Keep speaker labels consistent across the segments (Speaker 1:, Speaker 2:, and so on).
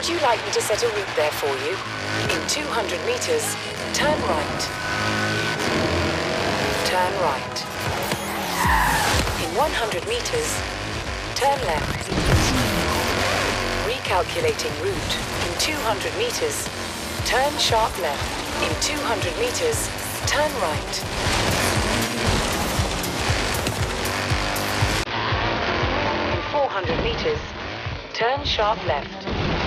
Speaker 1: Would you like me to set a route there for you? In 200 meters, turn right. Turn right. In 100 meters, turn left. Recalculating route. In 200 meters, turn sharp left. In 200 meters, turn right. In 400 meters, turn sharp left.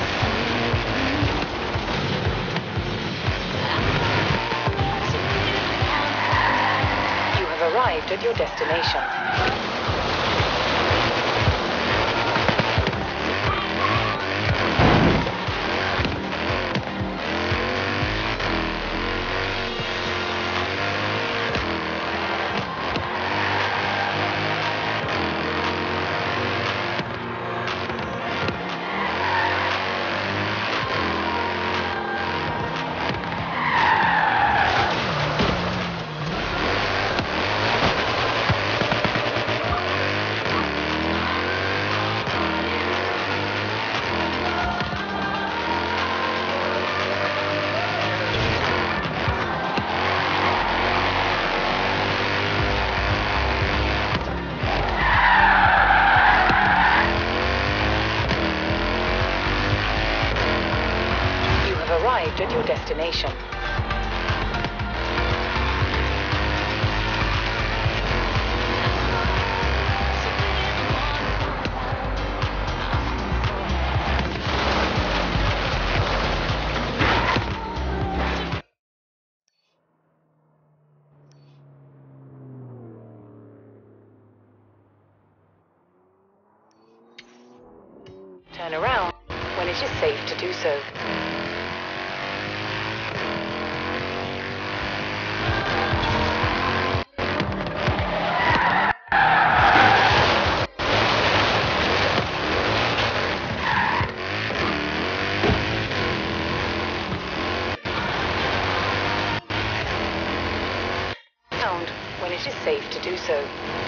Speaker 1: You have arrived at your destination. Arrived at your destination. Turn around when it is safe to do so. When it is safe to do so.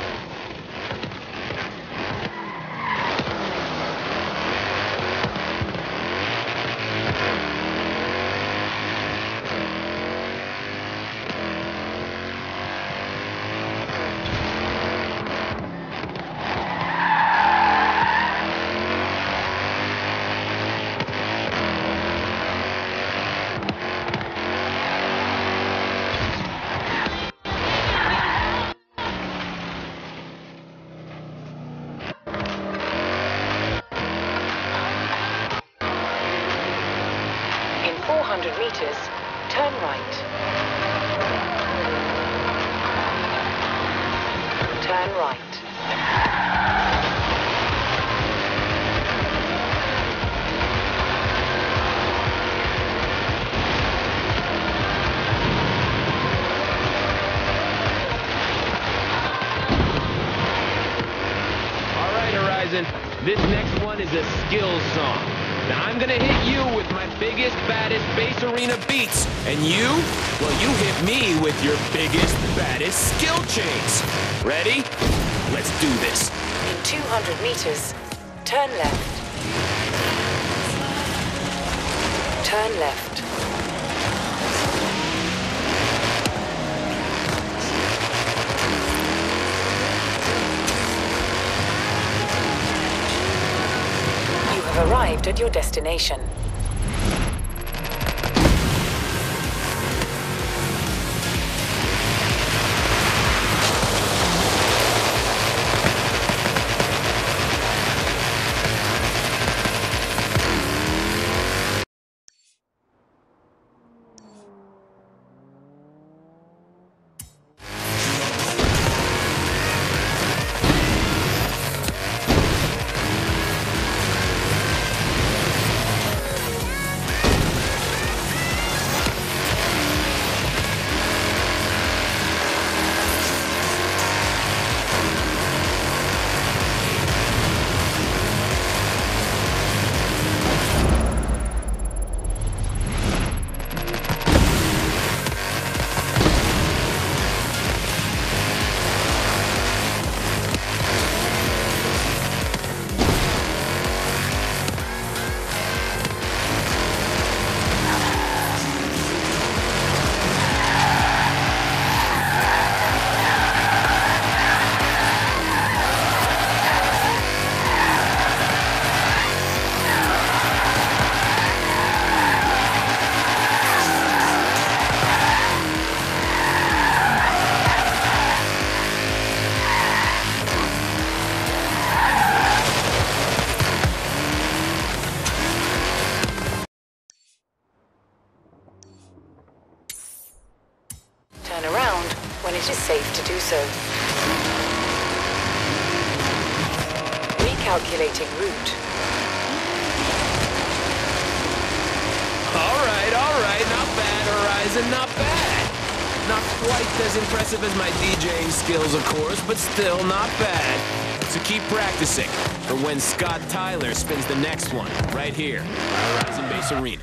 Speaker 1: In 400 meters, turn right. Turn right.
Speaker 2: All right, Horizon. This next one is a skills song. Now I'm gonna hit you with my biggest, baddest bass arena beats. And you? Well, you hit me with your biggest, baddest skill chains. Ready? Let's do this.
Speaker 1: In 200 meters, turn left. Turn left. You have arrived at your destination. so. Recalculating route.
Speaker 2: All right, not bad, Horizon, not bad. Not quite as impressive as my DJing skills, of course, but still not bad. So keep practicing for when Scott Tyler spins the next one, right here at Horizon Base Arena.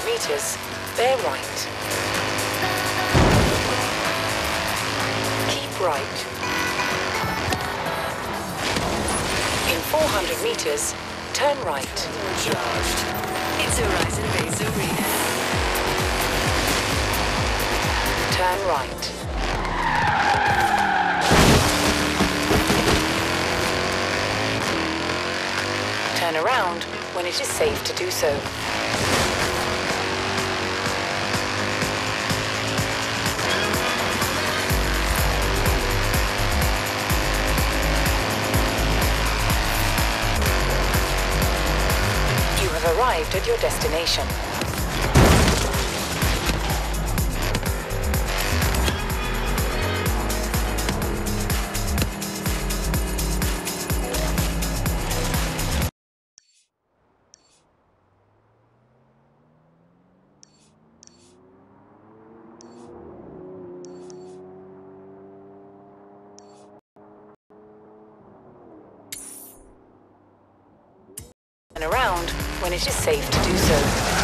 Speaker 1: meters, bear right. Keep right. In 400 meters, turn right.
Speaker 3: Charged. It's Horizon Base Arena.
Speaker 1: Turn right. Turn around when it is safe to do so. You have arrived at your destination. And around when it is safe to do so.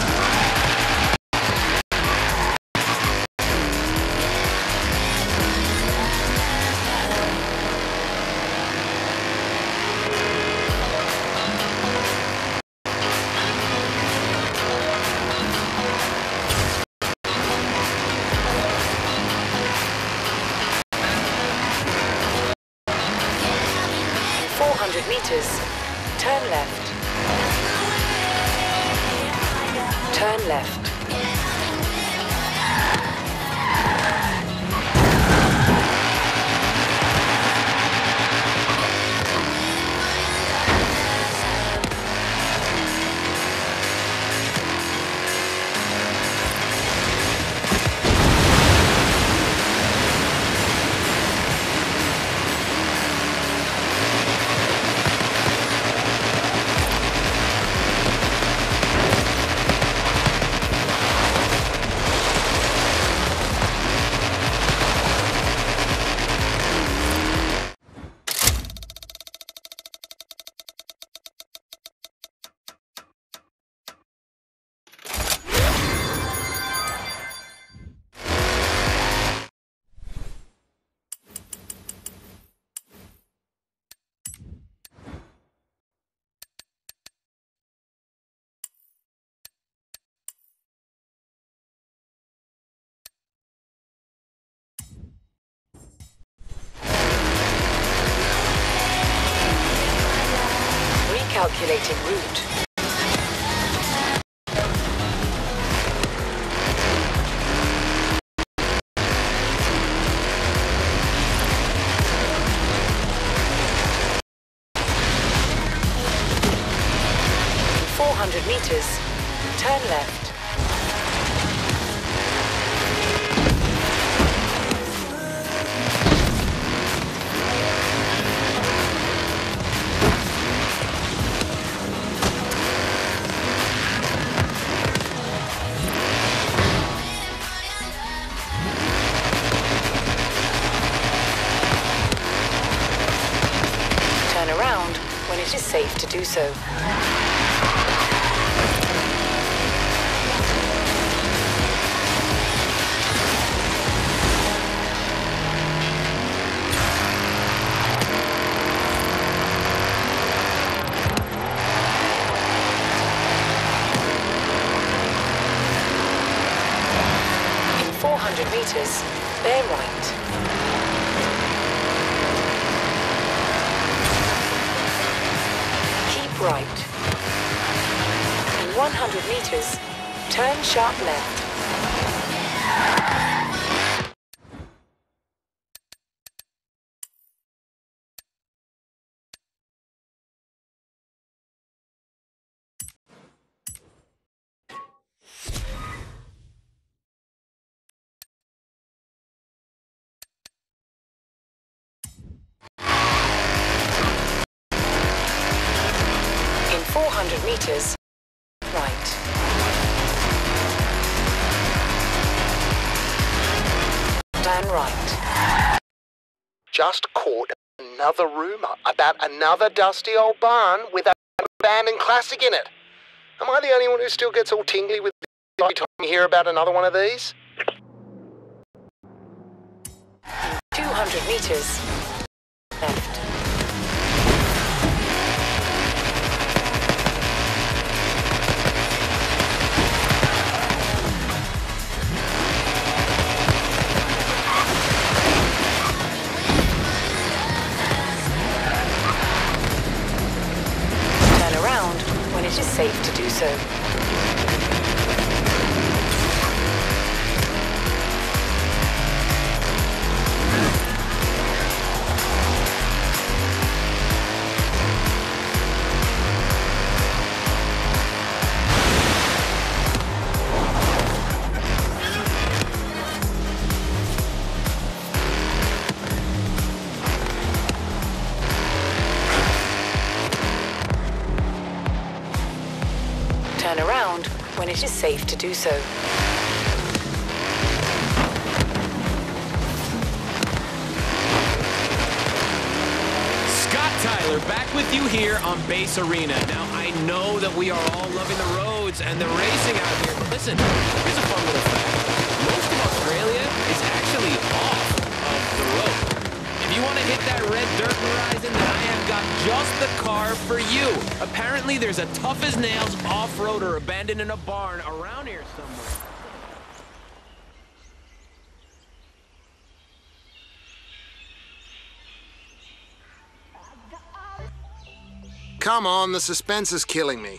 Speaker 1: In 400 meters, turn left. Turn left. Recalculating route. In 400 meters, turn left. Turn around when it is safe to do so. In 400 meters, bear right. Right. In 100 meters, turn sharp left. In 400 meters, right. Turn right.
Speaker 4: Just caught another rumour about another dusty old barn with a abandoned classic in it. Am I the only one who still gets all tingly with Every time you hear about another one of these?
Speaker 1: 200 meters left. Turn around when it is safe to do so. Turn around when it is safe to do so.
Speaker 2: Scott Tyler back with you here on Base Arena. Now, I know that we are all loving the roads and the racing out here, but listen, here's a fun little fact. Most of Australia is actually off of the road. If you want to hit that red dirt horizon, then I have got just the car for you. Apparently, there's a tough-as-nails off-roader abandoned in a barn around here somewhere.
Speaker 4: Come on, the suspense is killing me.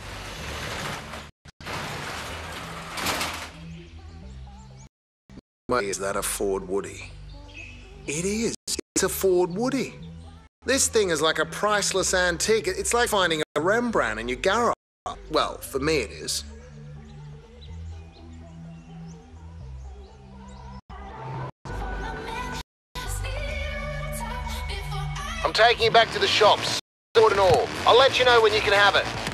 Speaker 4: Wait, is that a Ford Woody? It is. It's a Ford Woody. This thing is like a priceless antique. It's like finding a Rembrandt in your garage. Well, for me it is. I'm taking you back to the shops, sword and all. I'll let you know when you can have it.